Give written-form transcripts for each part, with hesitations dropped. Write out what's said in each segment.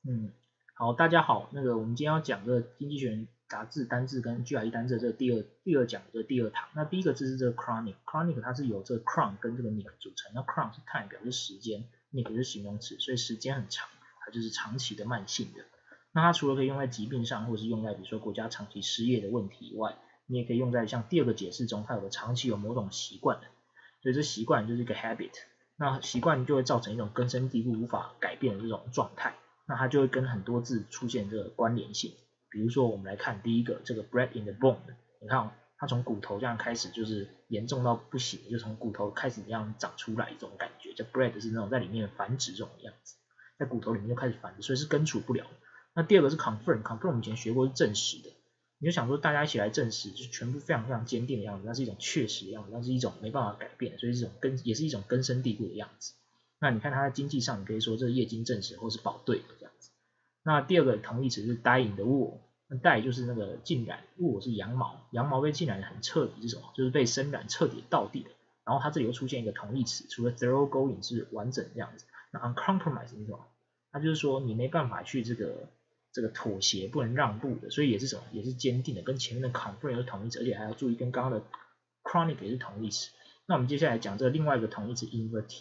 好，大家好，我们今天要讲这个经济学人杂志单字跟 GRE 单字的这个第二讲的第二堂。那第一个字是这个 chronic 它是由这个 chron 跟这个 nick 组成。那 chron 是 time 表示时间 ，nick 是形容词，所以时间很长，它就是长期的慢性的。那它除了可以用在疾病上，或者是用在比如说国家长期失业的问题以外，你也可以用在像第二个解释中，它有个长期有某种习惯的，所以这习惯就是一个 habit。那习惯就会造成一种根深蒂固无法改变的这种状态。那它就会跟很多字出现这个关联性。比如说，我们来看第一个这个 bred in the bone， 你看它从骨头这样开始，就是严重到不行，就从骨头开始这样长出来这种感觉。叫 bred 是那种在里面繁殖这种样子，在骨头里面就开始繁殖，所以是根除不了。那第二个是 confirm 我们以前学过是证实的，你就想说大家一起来证实，就全部非常非常坚定的样子，那是一种确实的样子，那是一种没办法改变，所以也是一种根深蒂固的样子。那你看它在经济上，你可以说这是业经证实或是保对的这样子。那第二个同义词是 dye in the wool， 那 dye 就是那个浸染 ，wool 是羊毛，羊毛被浸染很彻底是什么？就是被深染彻底到底的。然后它这里又出现一个同义词，除了 thoroughgoing 是完整这样子，那 uncompromised 是什么？它就是说你没办法去这个妥协，不能让步的，所以也是什么？也是坚定的，跟前面的 confirm 是同义词，而且还要注意跟刚刚的 chronic 也是同义词。那我们接下来讲这另外一个同义词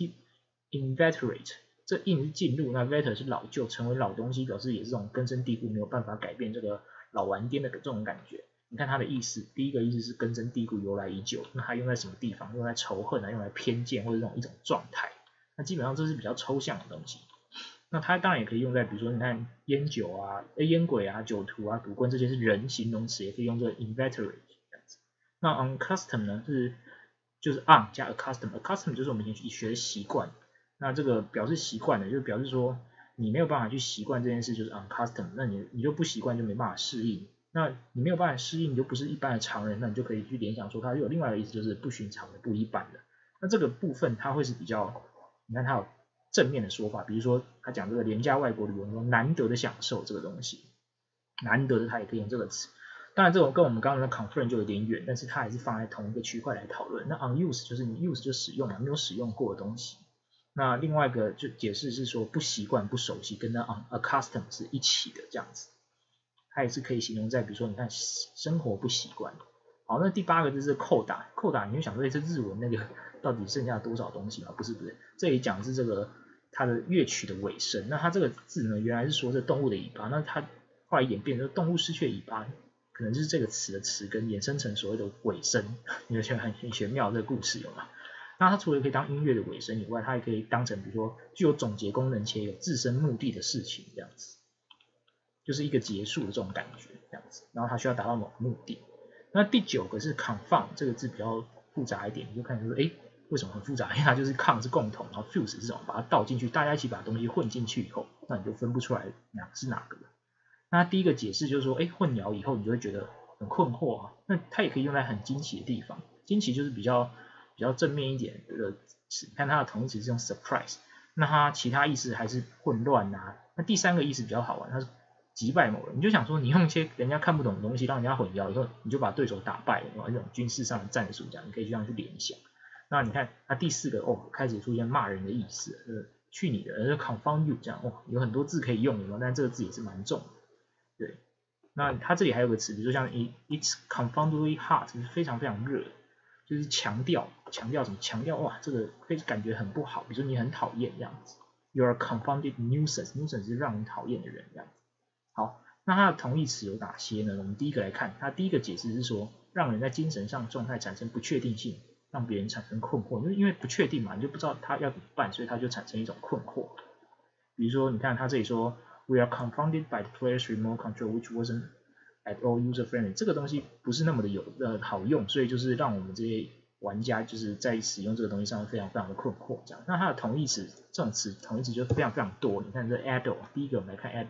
inveterate， 这 in 是进入，那 veter 是老旧，成为老东西，表示也是这种根深蒂固，没有办法改变，这个老顽颠的这种感觉。你看它的意思，第一个意思是根深蒂固，由来已久。那它用在什么地方？用在仇恨啊，用来偏见或者一种状态。那基本上这是比较抽象的东西。那它当然也可以用在，比如说你看烟酒啊、烟鬼啊、酒徒啊、赌棍这些是人形容词，也可以用这个 inveterate 这样子。那 unaccustomed 呢就是 on 加 accustomed 就是我们以前学的习惯。那这个表示习惯的，就表示说你没有办法去习惯这件事，就是 unaccustomed， 那你就不习惯就没办法适应。那你没有办法适应，你就不是一般的常人，那你就可以去联想说它有另外的意思，就是不寻常的、不一般的。那这个部分它会是比较，你看它有正面的说法，比如说他讲这个廉价外国旅游，说难得的享受这个东西，难得的他也可以用这个词。当然这种跟我们刚刚的 confirm 就有点远，但是它还是放在同一个区块来讨论。那 unused 就是你 use 就使用嘛，没有使用过的东西。那另外一个就解释是说不习惯、不熟悉，跟那 unaccustomed 是一起的这样子。它也是可以形容在比如说你看生活不习惯。好，那第八个就是扣打，你就想说这日文那个到底剩下多少东西嘛？不是，这里讲的是这个它的乐曲的尾声。那它这个字呢，原来是说这动物的尾巴，那它后来演变成动物失去尾巴，可能就是这个词的词根衍生成所谓的尾声。你就觉得很玄妙这个故事有吗？那它除了可以当音乐的尾声以外，它也可以当成比如说具有总结功能且有自身目的的事情这样子，就是一个结束的这种感觉这样子。然后它需要达到某个目的。那第九个是 confound 这个字比较复杂一点，你就看说，为什么很复杂？因为它就是 con 是共同，然后 fuse 是什么？把它倒进去，大家一起把东西混进去以后，那你就分不出来哪是哪个了。那第一个解释就是说，混淆以后你就会觉得很困惑啊。那它也可以用在很惊奇的地方，惊奇就是比较正面一点的词。看它的同义词是用 surprise， 那它其他意思还是混乱啊。那第三个意思比较好玩，它是击败某人，你就想说你用一些人家看不懂的东西让人家混淆以后，你就把对手打败了，这种军事上的战术这样，你可以这样去联想。那你看它第四个开始出现骂人的意思，去你的，confound you 这样有很多字可以用，但这个字也是蛮重的。对，那它这里还有个词，比如说像 it's confoundedly hot， 是非常非常热，就是强调什么？强调哇，这个会感觉很不好，比如说你很讨厌这样子。You're a confounded nuisance 是让人讨厌的人这样子。好，那它的同义词有哪些呢？我们第一个来看，它第一个解释是说，让人在精神上状态产生不确定性，让别人产生困惑，因为不确定嘛，你就不知道他要怎么办，所以他就产生一种困惑。比如说，你看他这里说 ，We are confounded by the player's remote control, which wasn't at all user friendly。这个东西不是那么的好用，所以就是让我们这些玩家就是在使用这个东西上非常非常的困惑。这样，那它的同义词这种词同义词就非常非常多。你看这 addle， 第一个我们来看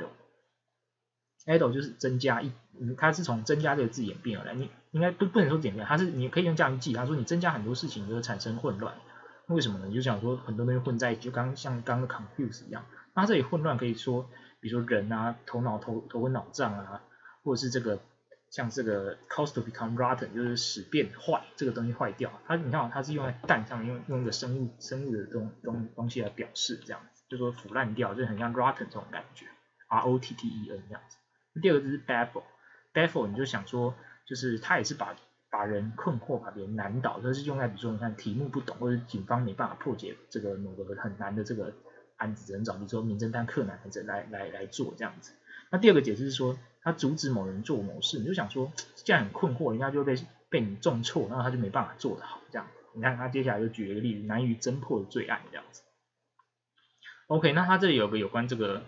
addle。addle 就是增加它是从增加这个字演变而来。你应该不能说演变，它是你可以用这样记。他说你增加很多事情就会产生混乱，为什么呢？你就想说很多东西混在一起，就像刚刚的 confuse 一样。那这里混乱可以说，比如说人啊，头昏脑胀啊，或者是像这个 cause to become rotten， 就是使变坏，这个东西坏掉。你看它是用在蛋上面，用一个生物的东西来表示，这样子就说腐烂掉，就很像 rotten 这种感觉。 ，rotten 这样子。第二个字是 baffle 你就想说，就是他也是把人困惑，把别人难倒，这是用在比如说你看题目不懂，或者警方没办法破解这个某个很难的这个案子，只能找比如说名侦探柯南来做这样子。那第二个解释是说，他阻止某人做某事，你就想说，既然很困惑，人家就被你重挫，然后他就没办法做得好这样。你看他接下来就举了一个例子，难于侦破的罪案这样子。OK， 那他这里有个有关这个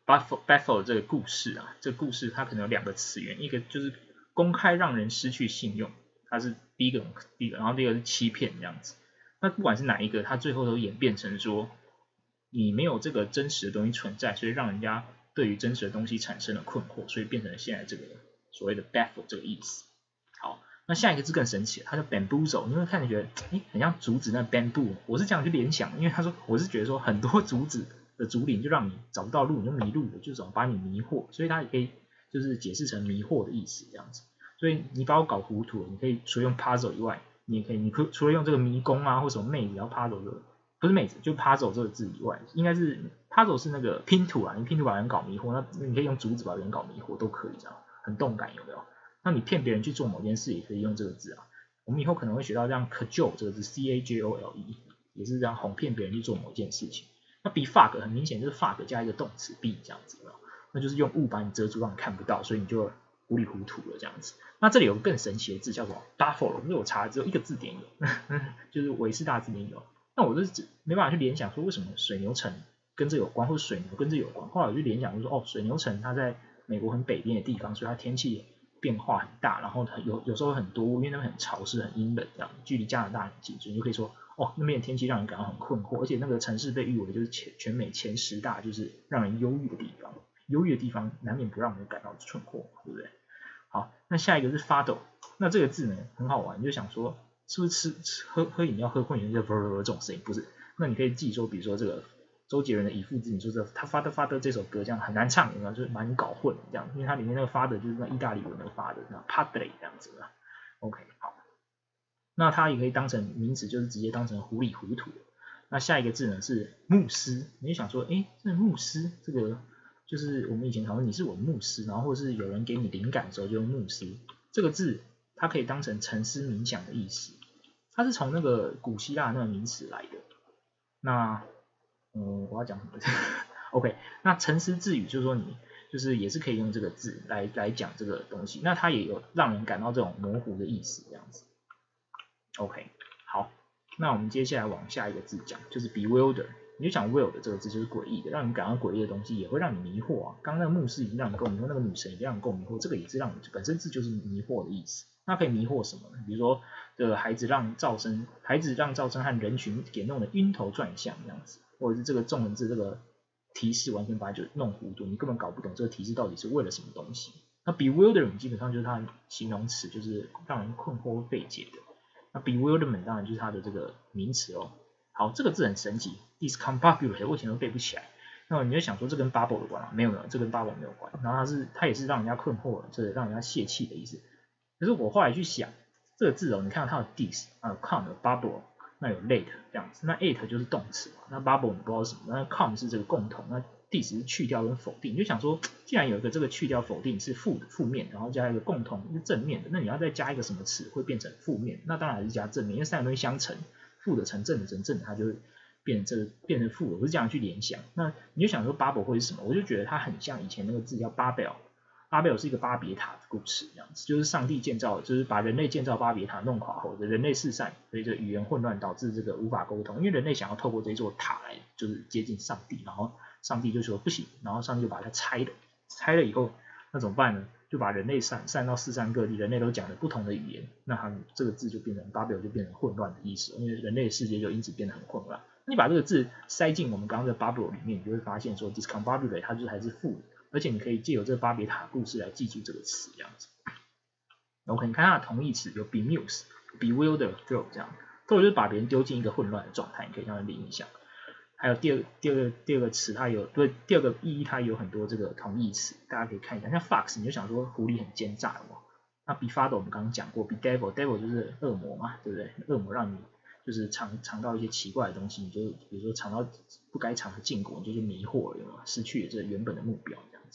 baffle 这个故事啊，这个故事它可能有2个词源，一个就是公开让人失去信用，它是第一个，然后第二个是欺骗这样子。那不管是哪一个，它最后都演变成说，你没有这个真实的东西存在，所以让人家对于真实的东西产生了困惑，所以变成了现在这个所谓的 baffle 这个意思。好，那下一个字更神奇了，它叫 bamboozle， 你会看着觉得，很像竹子那 bamboo， 我是这样去联想，因为他说我是觉得说很多竹子的竹林就让你找不到路，你就迷路了，就总把你迷惑，所以它也可以就是解释成迷惑的意思这样子。所以你把我搞糊涂了，你可以除了用 puzzle 以外，你可除了用这个迷宫啊或什么妹子，然后 puzzle 这个不是妹子，就 puzzle 这个字以外，应该是 puzzle 是那个拼图啊，你拼图把人搞迷惑，那你可以用竹子把人搞迷惑都可以这样，很动感有没有？那你骗别人去做某件事也可以用这个字啊。我们以后可能会学到这样 cajole 这个字 cajole 也是这样哄骗别人去做某件事情。那 befog 很明显就是 fog 加一个动词 be 这样子，那就是用雾把你遮住让你看不到，所以你就糊里糊涂了这样子。那这里有个更神奇的字叫做 buffalo， 因为我查只有1个字典有，就是韦氏大字典有。那我就是没办法去联想说为什么水牛城跟这有关，或者水牛跟这有关。后来我就联想就说，水牛城它在美国很北边的地方，所以它天气变化很大，然后有时候很多雾，因为那边很潮湿、很阴冷，这样距离加拿大很近，所以你就可以说，那边的天气让人感到很困惑，而且那个城市被誉为就是全美前10大就是让人忧郁的地方，忧郁的地方难免不让人感到困惑，对不对？好，那下一个是 fado， 那这个字呢很好玩，你就想说是不是喝饮料喝困就这种声音？不是，那你可以自己说，比如说这个周杰伦的以父之名，说他发的这首歌这样很难唱，有没有？就是把你搞混这样，因为它里面那个发的就是那意大利文的发的，那 padre 这样子的。OK， 好，那它也可以当成名词，就是直接当成糊里糊涂。那下一个字呢是牧师，你就想说，这牧师这个就是我们以前讨论你是我的牧师，然后或是有人给你灵感的时候就用牧师这个字，它可以当成沉思冥想的意思，它是从那个古希腊那个名词来的。那我要讲什么？OK， 那沉思自语就是说你就是也是可以用这个字来讲这个东西，那它也有让人感到这种模糊的意思这样子。OK， 好，那我们接下来往下一个字讲，就是 bewilder。你就想 will 的这个字就是诡异的，让你感到诡异的东西也会让你迷惑啊。刚刚那个牧师已经让你够迷惑，那个女神也让你够迷惑，这个也是让你本身字就是迷惑的意思。那可以迷惑什么呢？比如说这个孩子让赵生和人群给弄得晕头转向这样子，或者是这个纵横字这个提示完全把它就弄糊涂，你根本搞不懂这个提示到底是为了什么东西。那 bewildering 基本上就是它的形容词，就是让人困惑或费解的。那 bewilderment 当然就是它的这个名词哦。好，这个字很神奇 ，discombobulate 我以前都背不起来。那你就想说这跟 bubble 有关吗？没有，这跟 bubble 没有关。然后它也是让人家困惑，这让人家泄气的意思。可是我后来去想，这个字你看到它有 dis com 有 bubble， 那有 late 这样子，那 it 就是动词嘛，那 bubble 你不知道是什么，那 com 是这个共同，那 dis 是去掉跟否定。你就想说，既然有一个这个去掉否定是负面，然后加一个共同是正面的，那你要再加一个什么词会变成负面？那当然是加正面，因为3个东西相乘，负的乘正的乘正的，它就会变成负的。我是这样去联想。那你就想说 bubble 会是什么？我就觉得它很像以前那个字叫 Babel。巴贝尔是一个巴别塔的故事，这样子就是上帝建造，就是把人类建造巴别塔弄垮后，人类四散，所以这语言混乱导致这个无法沟通，因为人类想要透过这座塔来就是接近上帝，然后上帝就说不行，然后上帝就把它拆了以后那怎么办呢？就把人类散到四散各地，人类都讲了不同的语言，那他们这个字就变成巴贝尔就变成混乱的意思，因为人类的世界就因此变得很混乱。你把这个字塞进我们刚刚的巴贝尔里面，你就会发现说 discombobulate 它就是还是负的。而且你可以借由这个巴别塔故事来记住这个词，这样子。OK， 你看它的同义词有 bemuse、bewilder、throw 这样，throw 就是把别人丢进一个混乱的状态，你可以这样联想。还有第二个词，它有第二个意义，它有很多这个同义词，大家可以看一下。像 fox， 你就想说狐狸很奸诈嘛。那 befado 我们刚刚讲过 ，bedevil 就是恶魔嘛，对不对？恶魔让你就是尝到一些奇怪的东西，你就比如说尝到不该尝的禁果，你就迷惑了，失去了这原本的目标。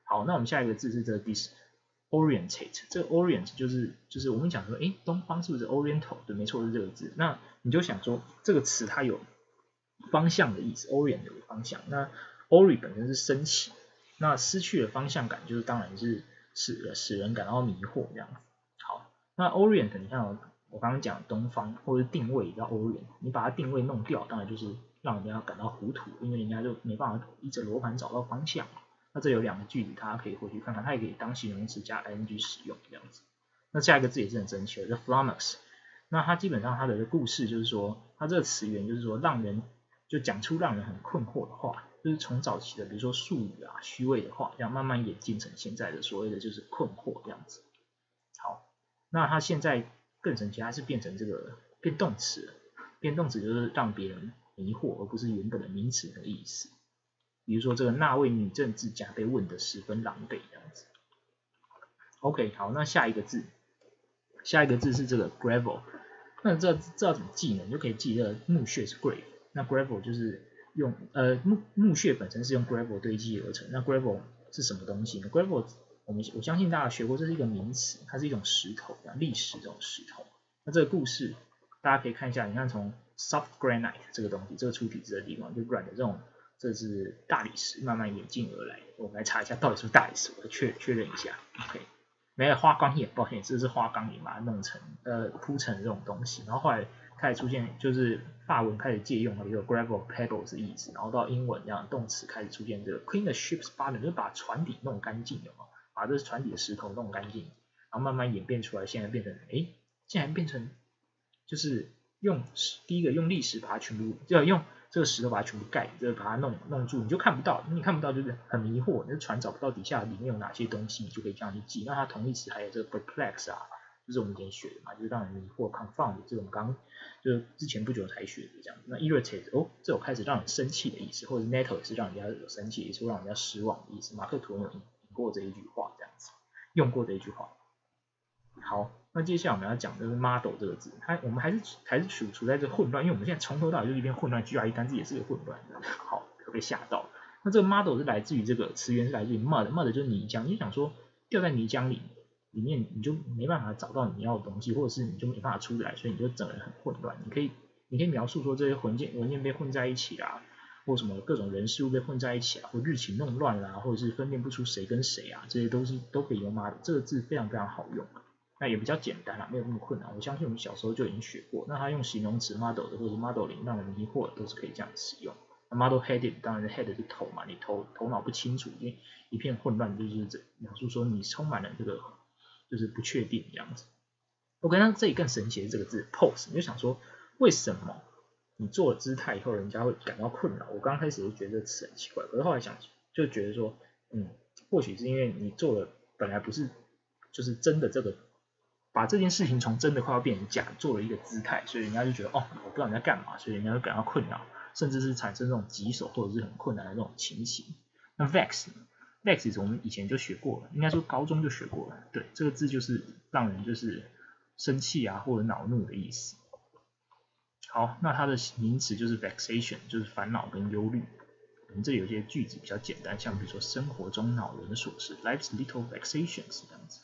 好，那我们下一个字是这个 disorientate， 这个 orient 就是我们讲说，东方是不是 oriental？ 对，没错是这个字。那你就想说这个词它有方向的意思 ，orient 有方向。那 ori 本身是升起，那失去了方向感，就是当然是使人感到迷惑这样子。好，那 orient 你看我刚刚讲东方或者定位叫 orient， 你把它定位弄掉，当然就是让人家感到糊涂，因为人家就没办法依着罗盘找到方向。那这有2个句子，大家可以回去看看，它也可以当形容词加 ing 使用这样子。那下一个字也是很神奇的，叫 flummox。那它基本上它的故事就是说，它这个词源就是说让人就讲出让人很困惑的话，就是从早期的比如说术语啊、虚伪的话，这样慢慢演进成现在的所谓的就是困惑这样子。好，那它现在更神奇，它是变成这个变动词了，变动词就是让别人迷惑，而不是原本的名词的意思。比如说这个那位女政治家被问得十分狼狈这样子。OK， 好，那下一个字是这个 gravel。那这要怎么记呢？你就可以记这个墓穴是 grave， 那 gravel 就是用墓穴本身是用 gravel 堆积而成。那 gravel 是什么东西呢？ gravel 我相信大家学过，这是一个名词，它是一种石头，砾石这种石头。那这个故事大家可以看一下，你看从 soft granite 这个东西，这个出体字的地方，就软的这种。这是大理石慢慢演进而来，我们来查一下到底是不是大理石，我确认一下。OK， 没有花岗岩，抱歉，这是花岗岩把它弄成铺成这种东西，然后后来开始出现就是法文开始借用了一个 gravel pebble 是意思，然后到英文这样动词开始出现这个 clean the ship's bottom， 就是把船底弄干净，把这船底的石头弄干净，然后慢慢演变出来，现在变成竟然变成就是第一个用砾石把它全部用这个石头把它全部盖，把它弄住，你就看不到，就是很迷惑，那船找不到底下里面有哪些东西，你就可以这样去记。那它同义词还有这个 perplex 啊，就是我们以前学的嘛，就是让人迷惑 confound， 这种刚就是之前不久才学的这样。那 irritate 这有开始让人生气的意思，或者 nettle 也是让人家有生气，也是让人家失望的意思。马克吐温有引过这一句话，这样子用过这一句话。好，那接下来我们要讲的是 model 这个字，我们还是处在这混乱，因为我们现在从头到尾就是一片混乱 ，GRE 单字也是个混乱的。好，被吓到。那这个 model 是来自于这个词源是来自于 mud 就是泥浆，你就想说掉在泥浆里面你就没办法找到你要的东西，或者是你就没办法出来，所以你就整个人很混乱。你可以描述说这些文件被混在一起啦，或什么各种人事物被混在一起啊，或日期弄乱啦，或者是分辨不出谁跟谁啊，这些都可以用 model， 这个字非常非常好用。那也比较简单啦，没有那么困难。我相信我们小时候就已经学过。那它用形容词 model 的或者 modeling 让人迷惑的都是可以这样使用。那 model headed 当然 head 是头嘛，你头脑不清楚，一片混乱，就是描述说你充满了这个就是不确定这样子。OK， 那这里更神奇的这个字 pose， 你就想说为什么你做了姿态以后人家会感到困扰？我刚开始就觉得这个词很奇怪，可是后来想就觉得说，或许是因为你做了本来不是就是真的这个。把这件事情从真的快要变成假，做了一个姿态，所以人家就觉得我不知道你在干嘛，所以人家就感到困扰，甚至是产生这种棘手或者是很困难的这种情形。那 vex 我们以前就学过了，应该说高中就学过了。对，这个字就是让人就是生气啊或者恼怒的意思。好，那它的名词就是 vexation， 就是烦恼跟忧虑。我们这里有些句子比较简单，像比如说生活中恼人的琐事 ，life's little vexations 这样子。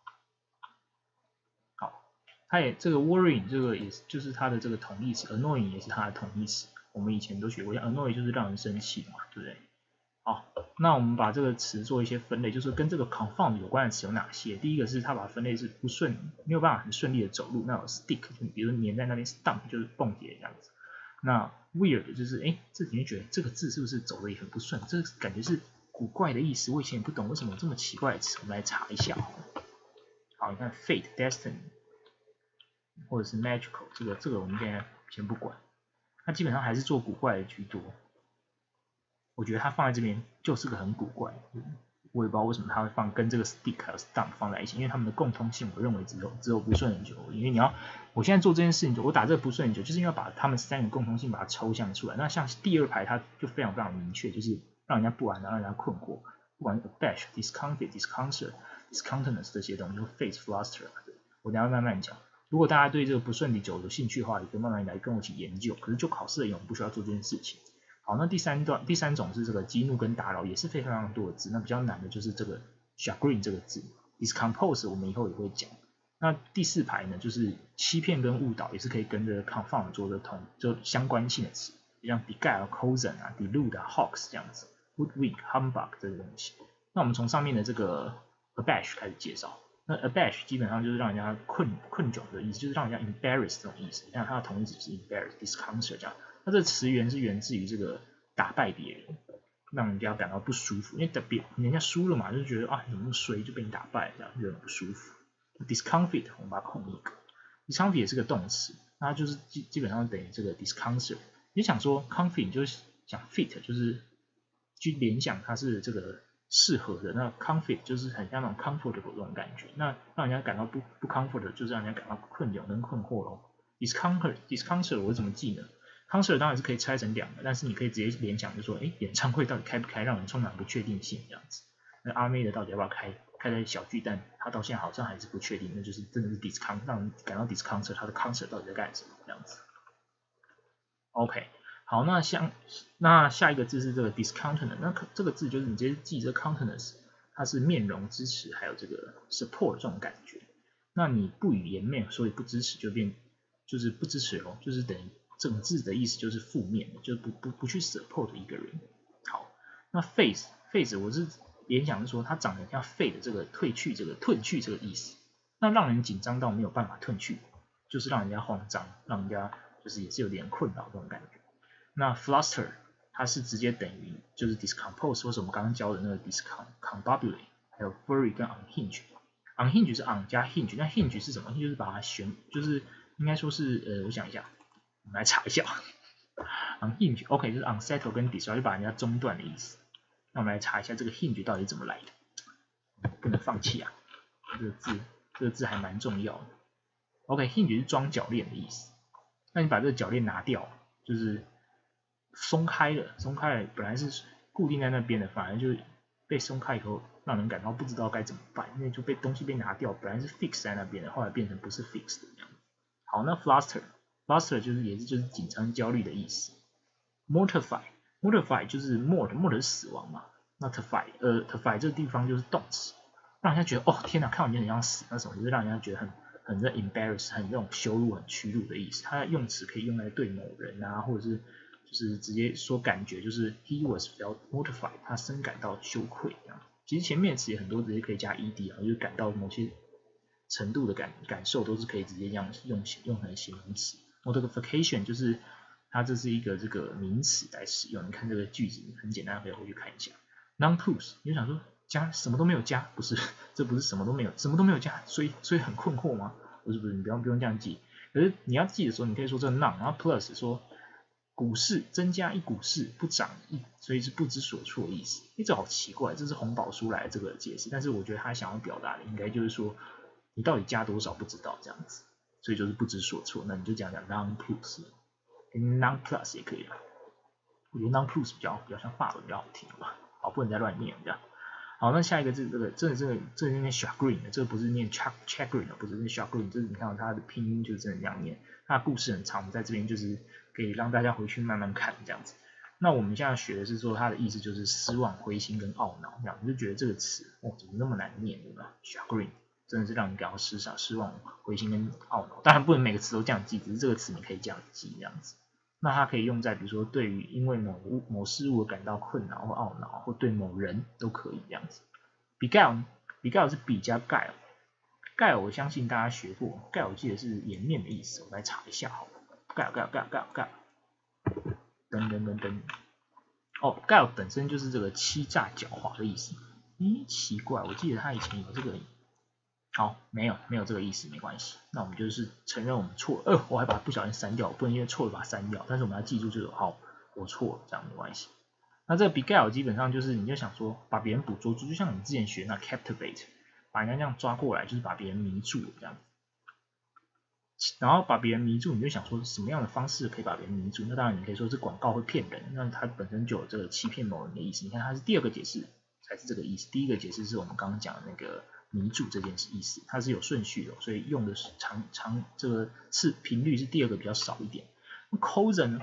它也这个 worrying 这个也是就是它的这个同义词 ，annoying 也是它的同义词。我们以前都学过，像 annoy 就是让人生气嘛，对不对？好，那我们把这个词做一些分类，就是跟这个 confound 有关的词有哪些？第一个是它把分类是不顺，没有办法很顺利的走路，那有 stick， 比如说粘在那边 stump 就是蹦跌这样子。那 weird 就是这你就觉得这个字是不是走的也很不顺？这个感觉是古怪的意思，我以前也不懂为什么有这么奇怪的词，我们来查一下。好，你看 fate、destiny。或者是 magical， 这个我们现在先不管，它基本上还是做古怪的居多。我觉得它放在这边就是个很古怪，我也不知道为什么它会跟这个 stick 还有 stump 放在一起，因为它们的共通性，我认为只有不顺很久。因为我现在做这件事情，我打这个不顺很久，就是因为要把它们3个共通性把它抽象出来。那像第2排它就非常非常明确，就是让人家不安，让人家困惑，不管是 abash、discomfort、discountenance 这些东西 ，face、fluster， 我等一下慢慢讲。如果大家对这个不顺利久有兴趣的话，也可以慢慢来跟我一起研究。可是就考试而言，我们不需要做这件事情。 好，那第三种是这个激怒跟打扰，也是非常多的字。那比较难的就是这个 chagrin 这个字 ，discompose 我们以后也会讲。那第4排呢，就是欺骗跟误导，也是可以跟着 confound 做的就相关性的词，像 beguile、cozen 啊、delude 啊、hoax 这样子 ，hoodwink、humbug 这个东西。那我们从上面的这个 abash 开始介绍。那 abash 基本上就是让人家困窘的意思，就是让人家 embarrass 这种意思。你看它的同义词是 embarrass、disconcert 这样。它这个词源是源自于这个打败别人，让人家感到不舒服，因为人家输了嘛，就觉得啊你怎么那么衰，就被你打败，这样就很不舒服。discomfit 我们把它空一个 ，discomfit 也是个动词，那它就是基本上等于这个 disconcert。你想说 comfit 就是想 fit 就是去联想它是这个适合的，那 comfit 就是很像那种 comfortable 这种感觉，那让人家感到不 comfort 就是让人家感到困窘跟困惑咯。disconcert 我怎么记呢？concert 当然是可以拆成2个，但是你可以直接联想，就说，演唱会到底开不开，让人充满不确定性这样子。那阿妹的到底要不要开在小巨蛋，他到现在好像还是不确定，那就是真的是 让人感到 disconcert， 他的 concert 到底在干什么这样子。OK， 好，那下一个字是这个 discountenance， 那这个字就是你直接记这个 countenance， 它是面容支持，还有这个 support 这种感觉。那你不语颜面，所以不支持就是不支持咯，就是等于整字的意思就是负面的，就是不去 support 一个人。好，那 face 我是联想是说它长得像 fade 的这个褪去这个意思，那让人紧张到没有办法褪去，就是让人家慌张，让人家就是也是有点困扰这种感觉。那 fluster 它是直接等于就是 discompose 或是我们刚刚教的那个 discombobulate， 还有 flurry 跟 unhinge。unhinge 是 on 加 hinge， 那 hinge 是什么？就是把它就是应该说是我想一下，我们来查一下。unhinge OK 就是 unsettle 跟 disrupt 就把人家中断的意思。那我们来查一下这个 hinge 到底怎么来的，不能放弃啊，这个字还蛮重要的。OK hinge 是装铰链的意思，那你把这个铰链拿掉，就是松开了，本来是固定在那边的，反而就被松开以后，让人感到不知道该怎么办，因为就东西被拿掉，本来是 fix 在那边的，后来变成不是 fix 的这样。好，那 fluster 就是紧张焦虑的意思。mortify 就是 mort 是死亡嘛，那 terrify 这个地方就是动词，让人家觉得哦天哪，看完就很像死，那什么就是让人家觉得很embarrass， 很这种羞辱、很屈辱的意思。它的用词可以用来对某人啊，或者是就是直接说感觉，就是 he was felt mortified， 他深感到羞愧这样。其实前面词也很多直接可以加 ed 啊，就是感到某些程度的感受都是可以直接这样用成形容词。Mortification 就是它这是一个这个名词来使用。你看这个句子很简单，可以回去看一下。Non-plus 你就想说加什么都没有加，不是，这不是什么都没有加，所以很困惑吗？不是，你不用这样记。可是你要记的时候，你可以说这 non， 然后 plus 说股市增加一股市，不涨一，所以是不知所措的意思。这好奇怪，这是红宝书来的这个解释，但是我觉得他想要表达的应该就是说，你到底加多少不知道这样子，所以就是不知所措。那你就讲 non-plus，non-plus 也可以啦。我觉得 non-plus 比较像法文比较好听吧，好，不能再乱念这样。好，那下一个字这是念 chagrin 的，这个不是念 chagrin 的，不是念 chagrin， 这是你看到它的拼音就是真的这样念。它的故事很长，我们在这边就是可以让大家回去慢慢看这样子。那我们现在学的是说它的意思就是失望、灰心跟懊恼这样，你就觉得这个词怎么那么难念，对吧 ？chagrin 真的是让你感到失望、灰心跟懊恼。当然不能每个词都这样记，只是这个词你可以这样记这样子。那它可以用在比如说对于因为某事物而感到困扰或懊恼，或对某人都可以这样子。beguile 是比加 guile 我相信大家学过 guile 我记得是颜面的意思，我来查一下好了。guile 噔guile 本身就是这个欺诈狡猾的意思。奇怪，我记得他以前有这个。好，没有这个意思，没关系。那我们就是承认我们错了。我还把它不小心删掉，不能因为错了把它删掉。但是我们要记住就是好，我错了，这样没关系。那这个 beguile 基本上就是你就想说把别人捕捉住，就像你之前学那 captivate， 把人家这样抓过来，就是把别人迷住了这样。然后把别人迷住，你就想说什么样的方式可以把别人迷住？那当然你可以说是广告会骗人，那它本身就有这个欺骗某人的意思。你看它是第二个解释才是这个意思，第一个解释是我们刚刚讲的那个迷住这件事意思，它是有顺序的，所以用的是这个频率是第二个比较少一点。cozen 呢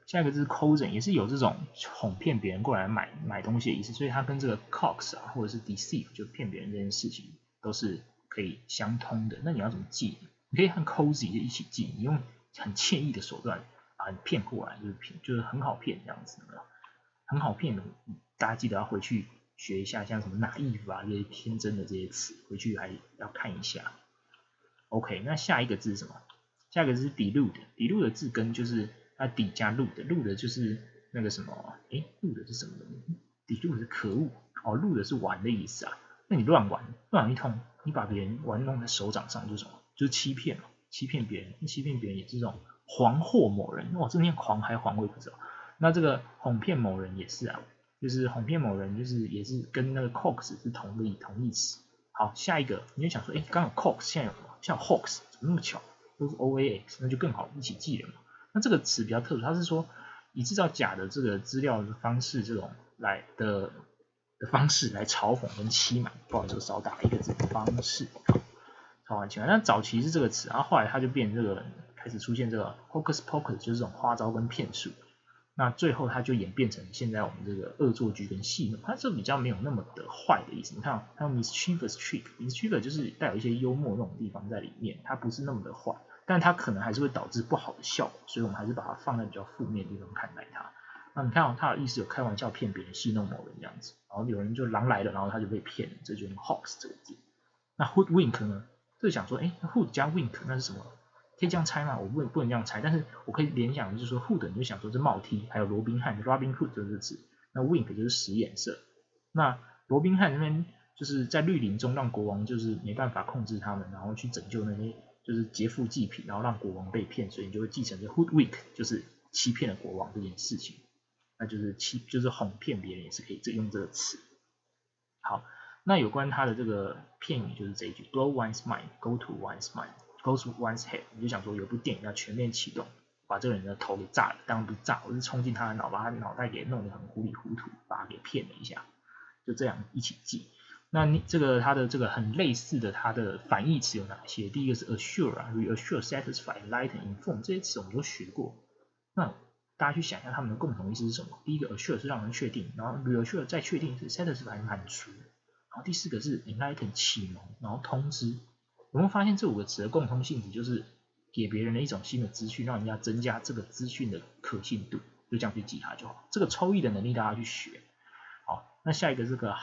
下一个字是 cozen， 也是有这种哄骗别人过来买东西的意思，所以它跟这个 coax 啊，或者是 deceive 就骗别人这件事情都是可以相通的。那你要怎么记？你可以和 cozy 就一起记，你用很惬意的手段把你骗过来，就是很好骗这样子，很好骗的。大家记得要回去学一下，像什么 naive 啊这些天真的这些词，回去还要看一下。OK， 那下一个字是什么？下一个字是 delude 的字根就是它底加 lude 就是那个什么，lude是什么？delude 是可恶哦，lude是玩的意思啊。那你乱玩一通，你把别人玩弄在手掌上，就是什么？就是欺骗嘛，欺骗别人，欺骗别人也是这种惶惑某人。哇，这念狂还惶我也不知道。那这个哄骗某人也是啊，就是哄骗某人，就是也是跟那个 coax 是同义词。好，下一个你就想说，刚有 coax， 现在有什么？像 hoax， 怎么那么巧？都是 OAX， 那就更好一起记了嘛。那这个词比较特殊，它是说以制造假的这个资料的方式，这种的方式来嘲讽跟欺瞒。不好意思，少打一个字，方式。超玩欺瞒。那早期是这个词，然后后来它就变成这个，开始出现这个 hocus pocus， 就是这种花招跟骗术。那最后它就演变成现在我们这个恶作剧跟戏弄，它这比较没有那么的坏的意思。你看，它有 mischievous trick，mischievous 就是带有一些幽默那种地方在里面，它不是那么的坏，但它可能还是会导致不好的效果，所以我们还是把它放在比较负面的地方看待它。那你看它的意思有开玩笑骗别人、戏弄某人这样子，然后有人就狼来了，然后他就被骗了，这就用 hoax 这个字。那 hoodwink 呢？就想说，hood 加 wink 那是什么？可以这样猜吗？我不能这样猜，但是我可以联想就是说 hood 你就想说是帽 T， 还有罗宾汉 Robin Hood 就是这词，那 wink 就是使眼色。那罗宾汉那边就是在绿林中让国王就是没办法控制他们，然后去拯救那些就是劫富济贫，然后让国王被骗，所以你就会继承这 hoodwink 就是欺骗了国王这件事情，那就是哄骗别人也是可以用这个词。好，那有关他的这个片语就是这一句 blow one's mind go to one's mind。Goes to one's head， 你就想说有部电影要全面启动，把这个人的头给炸了，当然不是炸，我是冲进他的脑，把他的脑袋给弄得很糊里糊涂，把他给骗了一下，就这样一起记。那你这个它的这个很类似的，它的反义词有哪些？第一个是 assure 啊 ，reassure、satisfy、enlighten、inform 这些词我们都学过。那大家去想一下它们的共同意思是什么？第一个 assure 是让人确定，然后 reassure 再确定是 satisfy 满足，然后第四个是 enlighten 启蒙，然后通知。有没有发现这5个词的共通性质就是给别人的一种新的资讯，让人家增加这个资讯的可信度，就这样去记它就好。这个抽译的能力大家去学。好，那下一个这个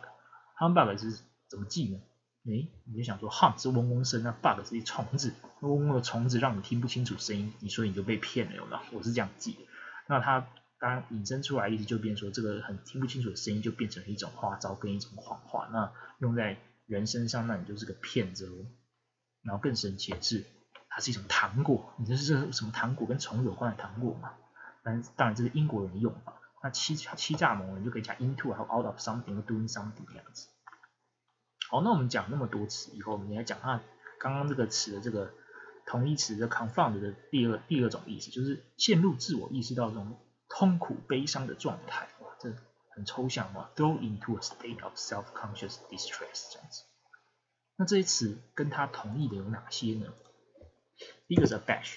humbug 是怎么记呢？你就想说 hum 是嗡嗡声，那 bug 是虫子，嗡嗡的虫子让你听不清楚声音，所以你就被骗了，有没有？我是这样记的。那它当然引申出来意思就变成说，这个很听不清楚的声音就变成了一种花招跟一种谎话，那用在人身上，那你就是个骗子哦。然后更神奇的是，它是一种糖果，你这是什么糖果？跟虫有关的糖果嘛？当然这是英国人的用法。那欺诈某人就可以加 into 还有 out of something 或 doing something 这样子。好，那我们讲那么多词以后，我们来讲它刚刚这个词的这个同义词的 confound 的第二种意思，就是陷入自我意识到这种痛苦悲伤的状态。哇，这很抽象嘛 ，throw into a state of self-conscious distress 这样子。那这些词跟它同义的有哪些呢？第一个是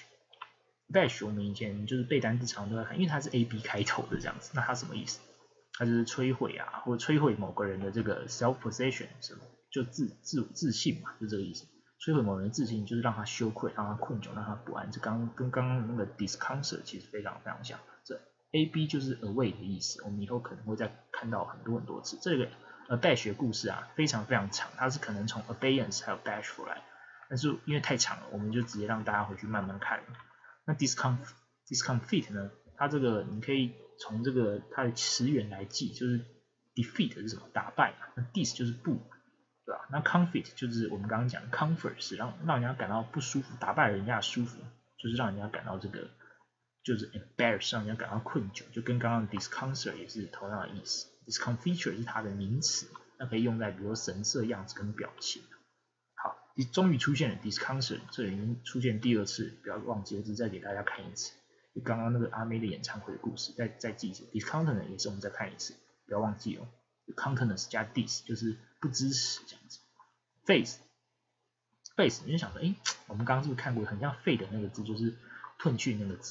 abash 我们以前就是背单词常都在看，因为它是 AB 开头的这样子。那它什么意思？它就是摧毁啊，或者摧毁某个人的这个 self-possession 什么，就自信嘛，就这个意思。摧毁某人的自信，就是让他羞愧，让他困窘，让他不安。这跟刚刚那个 disconcert 其实非常非常像。这 AB 就是 away 的意思，我们以后可能会再看到很多次。这个abash 的故事啊，非常非常长，它是可能从 abeyance 还有 bashful 来，但是因为太长了，我们就直接让大家回去慢慢看。那 discomfit 呢？它这个你可以从这个它的词源来记，就是 defeat 是什么？打败嘛。那 dis 就是不，对吧？那 comfit 就是我们刚刚讲的 comfort 是让人家感到不舒服，打败人家的舒服，就是让人家感到这个就是 embarrass， 让人家感到困窘，就跟刚刚的 disconcert 也是同样的意思。discomfiture 是它的名词，那可以用在比如说神色、样子跟表情。好，终于出现了 disconcert， 这里已经出现第2次，不要忘记，我只是再给大家看一次。就刚刚那个阿妹的演唱会的故事，再记一次。discountenance 也是我们再看一次，不要忘记哦。countenance 加 dis 就是不支持这样子。face 你就想说，我们刚刚是不是看过很像废的那个字，就是褪去那个字？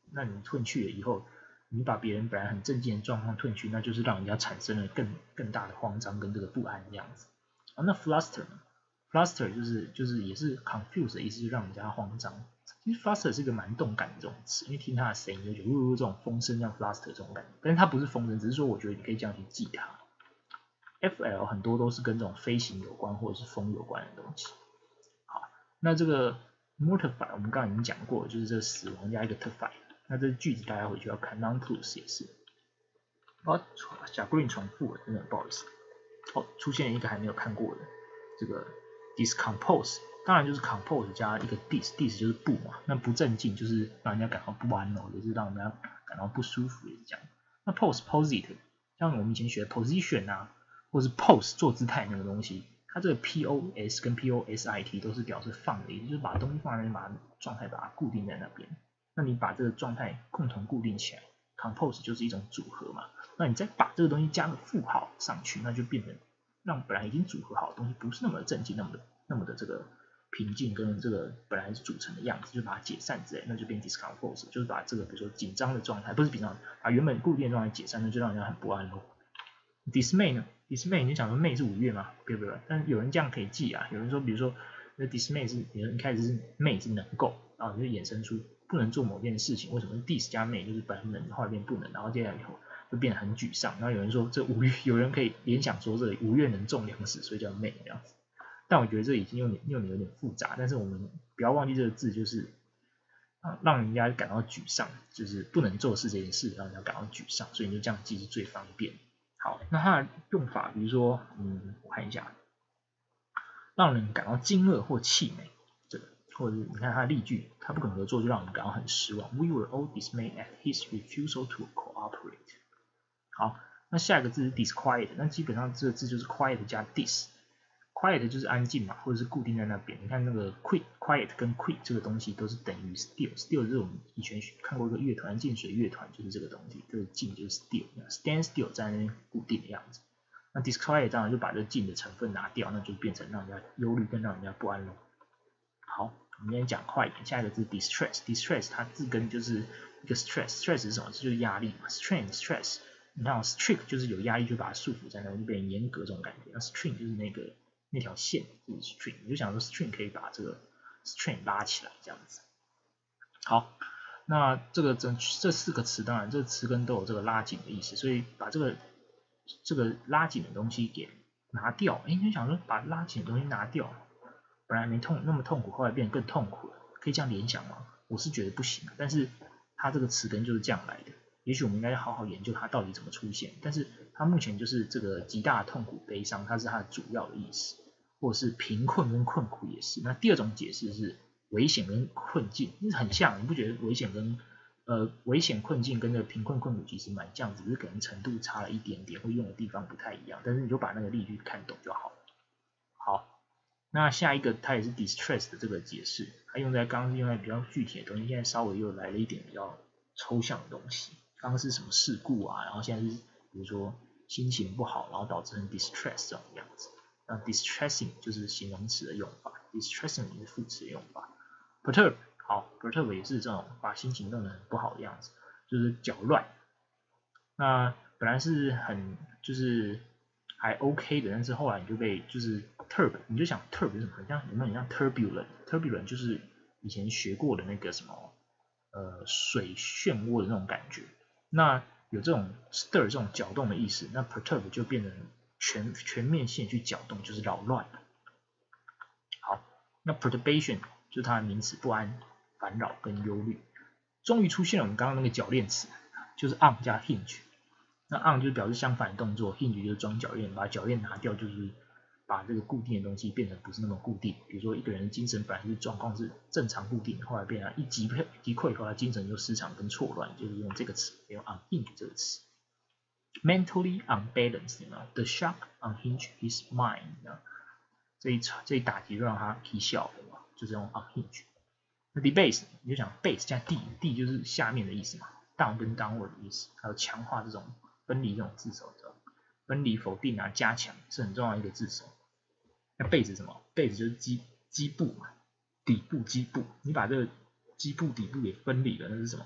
那你褪去了以后，你把别人本来很镇静的状况褪去，那就是让人家产生了更大的慌张跟这个不安这样子。那 fluster 呢 ？fluster 就是也是 confuse 的意思，就让人家慌张。其实 fluster 是一个蛮动感的这种词，因为听它的声音就觉得这种风声像 fluster 这种感觉，但是它不是风声，只是说我觉得你可以这样去记它。FL 很多都是跟这种飞行有关或者是风有关的东西。好，那这个 mortify 我们刚刚已经讲过，就是这个死亡加一个 terrify。那这句子大家回去要看 non-plus 也是。小 green 重复了，真的不好意思。出现一个还没有看过的这个 discompose， 当然就是 compose 加一个 dis 就是不嘛，那不镇静就是让人家感到不安也是让人家感到不舒服，也是这样。那 posit 像我们以前学的 position 啊，或是 pose 做姿态那个东西，它这个 pos 跟 posit 都是表示放的意思，就是把东西放在那边，把状态把它固定在那边。那你把这个状态共同固定起来 ，compose 就是一种组合嘛。那你再把这个东西加个负号上去，那就变成让本来已经组合好的东西不是那么的镇静，那么的这个平静跟这个本来是组成的样子，就把它解散之类，那就变 discompose， 就是把这个比如说紧张的状态，不是紧张，把原本固定的状态解散，那就让人家很不安咯。dismay 呢 ？dismay 你想说 May 是5月嘛？不对，但有人这样可以记啊，有人说比如说那 dismay 是一开始是 May 是能够，然后就衍生出不能做某件事情，为什么 dis 加 May 就是本来能，后来变不能，然后接下来以后就变得很沮丧。然后有人说这5月，有人可以联想说这5月能种粮食，所以叫 May 这样子。但我觉得这已经有点复杂，但是我们不要忘记这个字就是让人家感到沮丧，就是不能做事这件事让人家感到沮丧，所以你就这样记是最方便。好，那它的用法，比如说，我看一下，让人感到惊愕或气馁，这个，或者你看它的例句，他不肯合作就让我们感到很失望。We were all dismayed at his refusal to cooperate。好，那下一个字是 disquiet， 那基本上这个字就是 quiet 加 dis。quiet 就是安静嘛，或者是固定在那边。你看那个 quiet 跟 quit 这个东西都是等于 still。still 这种以前看过一个乐团，静水乐团就是这个东西，这个静就是 still，stand still 在那边固定的样子。那 disquiet 当然就把这静的成分拿掉，那就变成让人家忧虑跟让人家不安了。好，我们今天讲快一点，下一个字 distress。distress 它字根就是一个 stress 是什么？这就是压力嘛 ，strain stress。你看 strict 就是有压力就把它束缚在那，就变成严格这种感觉。那 string 就是那条线就是 string， 你就想说 string 可以把这个 string 拉起来这样子。好，那这4个词，当然这个词根都有这个拉紧的意思，所以把这个拉紧的东西给拿掉。你就想说把拉紧的东西拿掉，本来没那么痛苦，后来变得更痛苦了，可以这样联想吗？我是觉得不行，但是它这个词根就是这样来的。也许我们应该要好好研究它到底怎么出现，但是它目前就是这个极大的痛苦、悲伤，它是它的主要的意思，或者是贫困跟困苦也是。那第二种解释是危险跟困境，很像，你不觉得危险困境跟这个贫困困苦其实蛮像，只是可能程度差了一点点，会用的地方不太一样，但是你就把那个例句看懂就好了。好，那下一个它也是 distress 的这个解释，它刚刚是用在比较具体的东西，现在稍微又来了一点比较抽象的东西。刚刚是什么事故啊，然后现在是比如说心情不好，然后导致很 distress 这种样子。那 distressing 就是形容词的用法 ，distressing 也是副词的用法。perturb 好 ，perturb 也是这种把心情弄得很不好的样子，就是搅乱。那本来是就是还 OK 的，但是后来你就被就是 turb， 你就想 turb 是什么？有没有很像 turbulent 就是以前学过的那个什么水漩涡的那种感觉。那有这种 stir 这种搅动的意思，那 perturb 就变成全面性去搅动，就是扰乱。好，那 perturbation 就是它的名词，不安、烦扰跟忧虑。终于出现了我们刚刚那个铰链词，就是 on 加 hinge。那 on 就是表示相反的动作 ，hinge 就是装铰链，把铰链拿掉就是把这个固定的东西变成不是那么固定。比如说一个人的精神本来是状况是正常固定，后来变成一击溃以后，他精神就失常跟错乱，就是用这个词，用 unhinge 这个词。mentally unbalanced， the shock unhinged his mind， 这一打击就让他啼笑了，就是用 unhinge。那 debase 你就想 base 加 d 就是下面的意思嘛 ，down 跟 downward 的意思，还有强化这种分离这种字首，分离否定啊，加强是很重要的一个字首。那 base 什么 ？base 就是基部嘛，底部基部，你把这个基部底部给分离了，那是什么？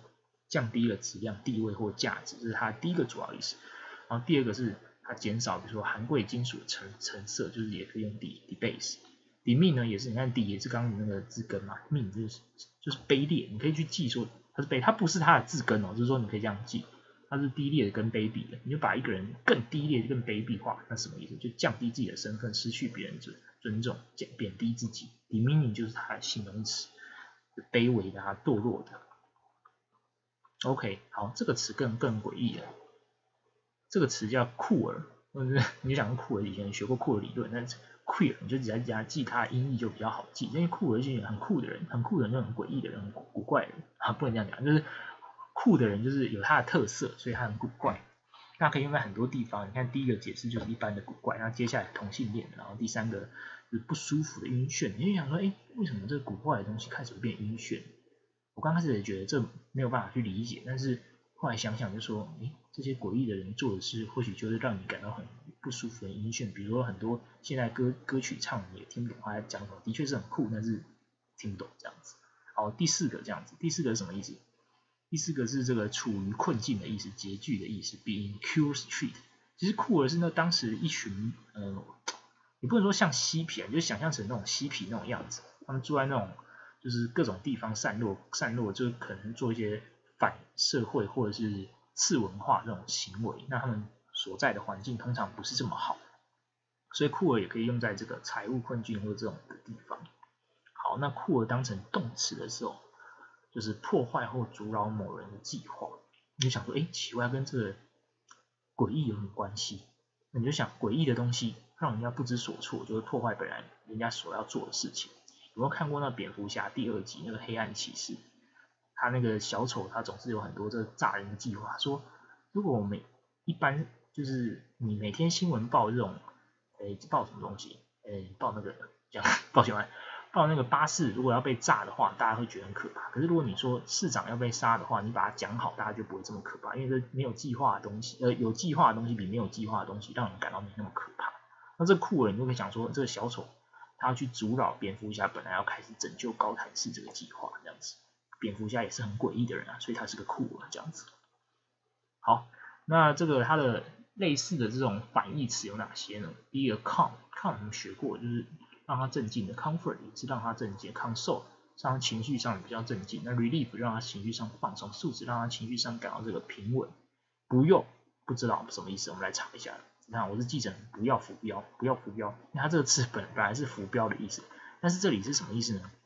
降低了质量、地位或价值，这是它第一个主要意思。然后第二个是它减少，比如说含贵金属的成色，就是也可以用 debase。demean 呢也是，你看 d 也是刚刚的那个字根嘛 ，mean 就是卑劣，你可以去记说它是卑，它不是它的字根哦，就是说你可以这样记，它是低劣的跟卑鄙的，你就把一个人更低劣、更卑鄙化，那什么意思？就降低自己的身份，失去别人尊重，贬低自己。demeaning 就是它的形容词，卑微的啊，堕落的。OK， 好，这个词更诡异了，这个词叫酷儿，你就想酷儿，以前学过酷儿理论，但是 queer 你就只在记它的音译就比较好记，因为酷儿就是很酷的人，很酷的人就很诡异的人，很古怪的人啊，不能这样讲，就是酷的人就是有他的特色，所以他很古怪。那可以用在很多地方。你看第一个解释就是一般的古怪，然后接下来同性恋，然后第三个就是不舒服的晕眩。你就想说，哎，为什么这个古怪的东西开始会变晕眩？我刚开始也觉得这没有办法去理解，但是后来想想就说，哎，这些诡异的人做的事，或许就是让你感到很不舒服、很晕眩。比如说很多现在歌曲唱你也听不懂他在讲什么，的确是很酷，但是听不懂这样子。好，第四个这样子，第四个是什么意思？第四个是这个处于困境的意思，拮据的意思 ，be in cure street。其实酷儿是那当时一群你不能说像嬉皮啊，你就想象成那种嬉皮那种样子，他们住在那种就是各种地方散落，就是可能做一些反社会或者是次文化这种行为，那他们所在的环境通常不是这么好，所以酷儿也可以用在这个财务困境或者这种的地方。好，那酷儿当成动词的时候，就是破坏或阻扰某人的计划，你就想说，哎，奇怪，跟这个诡异有什么关系？那你就想，诡异的东西让人家不知所措，就会破坏本来人家所要做的事情。有没有看过那蝙蝠侠第2集那个黑暗骑士？他那个小丑，他总是有很多这炸人的计划，说如果我们一般就是你每天新闻报这种，报什么东西？报那个讲抱歉，报那个巴士如果要被炸的话，大家会觉得很可怕。可是如果你说市长要被杀的话，你把它讲好，大家就不会这么可怕，因为这没有计划的东西，有计划的东西比没有计划的东西让人感到没那么可怕。那这酷儿，你就可以想说，这个小丑他要去阻扰蝙蝠侠本来要开始拯救高谭市这个计划，这样子。蝙蝠侠也是很诡异的人啊，所以他是个酷儿这样子。好，那这个它的类似的这种反义词有哪些呢？第一个 calm 我们学过，就是让他镇静的 comfort 也是让他镇静 ，console 让他情绪上比较镇静，那 relief 让他情绪上放松，素质让他情绪上感到这个平稳。不用不知道什么意思，我们来查一下。你看我是记成不要浮标，不要浮标，因为它这个字本来是浮标的意思，但是这里是什么意思呢？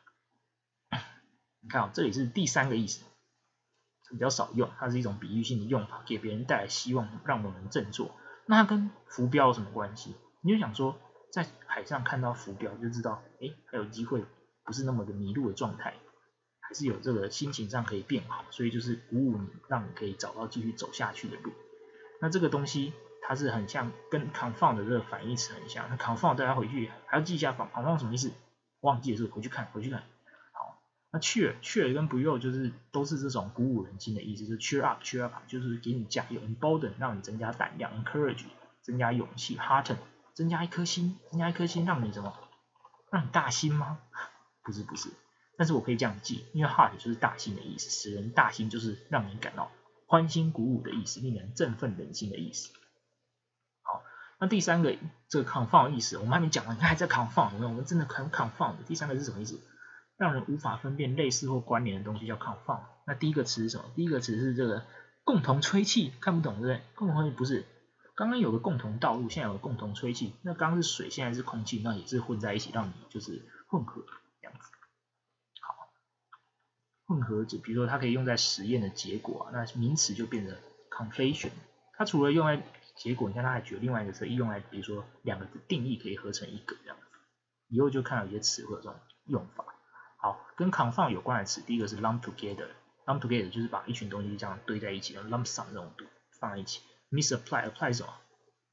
你看这里是第三个意思，比较少用，它是一种比喻性的用法，给别人带来希望，让某人振作。那它跟浮标有什么关系？你就想说，在海上看到浮标，就知道，还有机会，不是那么的迷路的状态，还是有这个心情上可以变好，所以就是鼓舞你，让你可以找到继续走下去的路。那这个东西它是很像跟 confound 的这个反义词很像。那 confound 大家回去还要记一下 confound 什么意思？忘记的时候回去看。好，那 cheer 跟 buoy 就是都是这种鼓舞人心的意思，就是 cheer up 就是给你加油 ，embolden 让你增加胆量 ，encourage 增加勇气 ，hearten 增加一颗心让你什么？让你大心吗？不是，但是我可以这样记，因为 heart 就是大心的意思，使人大心就是让你感到欢欣鼓舞的意思，令人振奋人心的意思。好，那第三个这个 confound 的意思，我们还没讲完，你看还在 confound， 我们真的很 confound。第三个是什么意思？让人无法分辨类似或关联的东西叫 confound。那第一个词是什么？第一个词是这个共同吹气，看不懂对不对？共同吹气不是，刚刚有个共同道路，现在有个共同吹气，那刚刚是水，现在是空气，那也是混在一起，让你就是混合这样子。好，混合比如说它可以用在实验的结果，那名词就变成 conflation。它除了用在结果，你看它还举另外一个词用来，比如说两个定义可以合成一个这样子。以后就看到有些词会有这种用法。好，跟 confound 有关的词，第一个是 lump together 就是把一群东西这样堆在一起，然后 lump sum 这种放在一起。misapply 是什么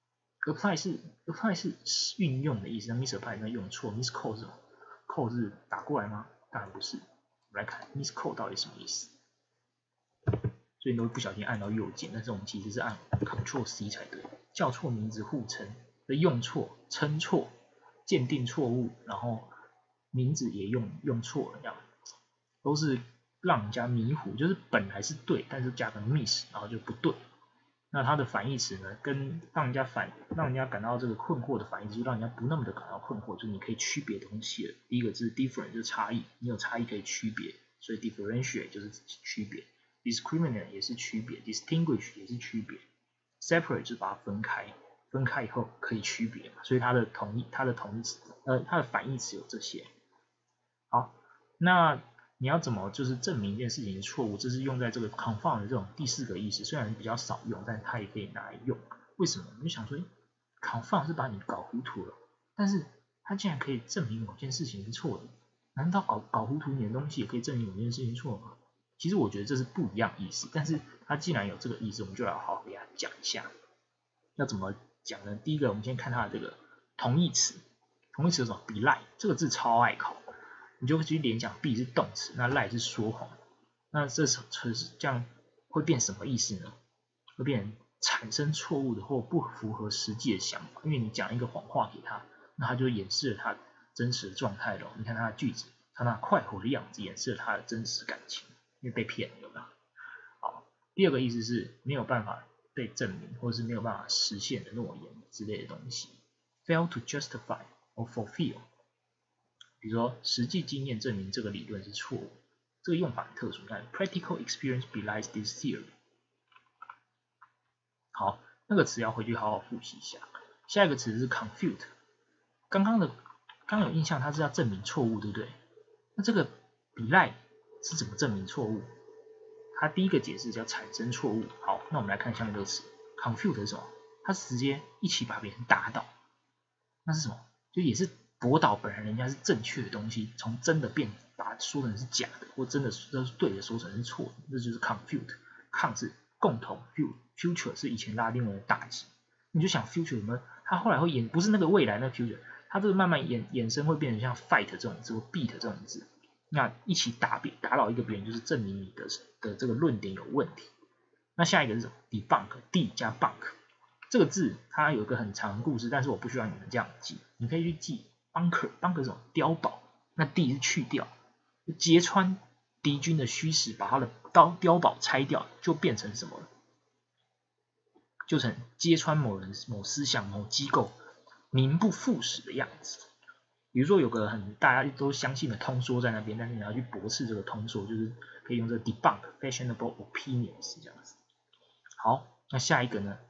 ？apply 是运用的意思，那 misapply 那用错 ，miscode 是什么 ？code 是打过来吗？当然不是。我们来看 miscode 到底什么意思？所以你都会不小心按到右键，但是我们其实是按 Ctrl C 才对。叫错名字互称的用错、称错、鉴定错误，然后名字也用错了，这样都是让人家迷糊，就是本来是对，但是加个 miss， 然后就不对。那它的反义词呢，跟让人家感到这个困惑的反义词，就让人家不那么的感到困惑，就是你可以区别东西了。第一个是 different， 就是差异，你有差异可以区别，所以 differentiate 就是区别 ，discriminate 也是区别 ，distinguish 也是区别 ，separate 就是把它分开，分开以后可以区别嘛，所以它的反义词有这些。好，那你要怎么就是证明一件事情是错误？这是用在这个 confound 的这种第4个意思，虽然比较少用，但它也可以拿来用。为什么？你就想说 ，confound 是把你搞糊涂了，但是它竟然可以证明某件事情是错的，难道搞糊涂你的东西也可以证明某件事情错吗？其实我觉得这是不一样意思，但是它既然有这个意思，我们就来好好给它讲一下。要怎么讲呢？第一个，我们先看它的这个同义词，同义词有什么 ？belie 这个字超爱考。你就去联想 be 是动词，那 lie 是说谎，那这样会变什么意思呢？会变产生错误的或不符合实际的想法，因为你讲一个谎话给他，那他就掩饰了他真实的状态了。你看他的句子，他那快活的样子掩饰了他的真实感情，因为被骗了，有没有？好，第二个意思是没有办法被证明，或者是没有办法实现的诺言之类的东西 ，fail to justify or fulfill。比如说，实际经验证明这个理论是错误，这个用法很特殊。看 ，practical experience belies this theory。好，那个词要回去好好复习一下。下一个词是 confute， 刚有印象，它是要证明错误，对不对？那这个 belie 是怎么证明错误？它第一个解释叫产生错误。好，那我们来看下面这个词 confute 是什么？它是直接一起把别人打倒，那是什么？就也是驳倒本来人家是正确的东西，从真的把它说成是假的，或真的是对的说成是错的，这就是 confute。con 是共同 future 是以前拉丁文的大忌，你就想 future 有没有？它后来会不是那个未来那个 future， 它这个慢慢衍生会变成像 fight 这种字或 beat 这种字，那一起打倒一个别人，就是证明你的这个论点有问题。那下一个是什么 ？debunk，d 加 bunk。这个字它有一个很长的故事，但是我不需要你们这样记，你可以去记 bunker 是什么？碉堡，那 d 是去掉，揭穿敌军的虚实，把他的碉堡拆掉，就变成什么了？就成揭穿某人、某思想、某机构名不副实的样子。比如说有个大家都相信的通说在那边，但是你要去驳斥这个通说，就是可以用这个 debunk fashionable opinions 这样子。好，那下一个呢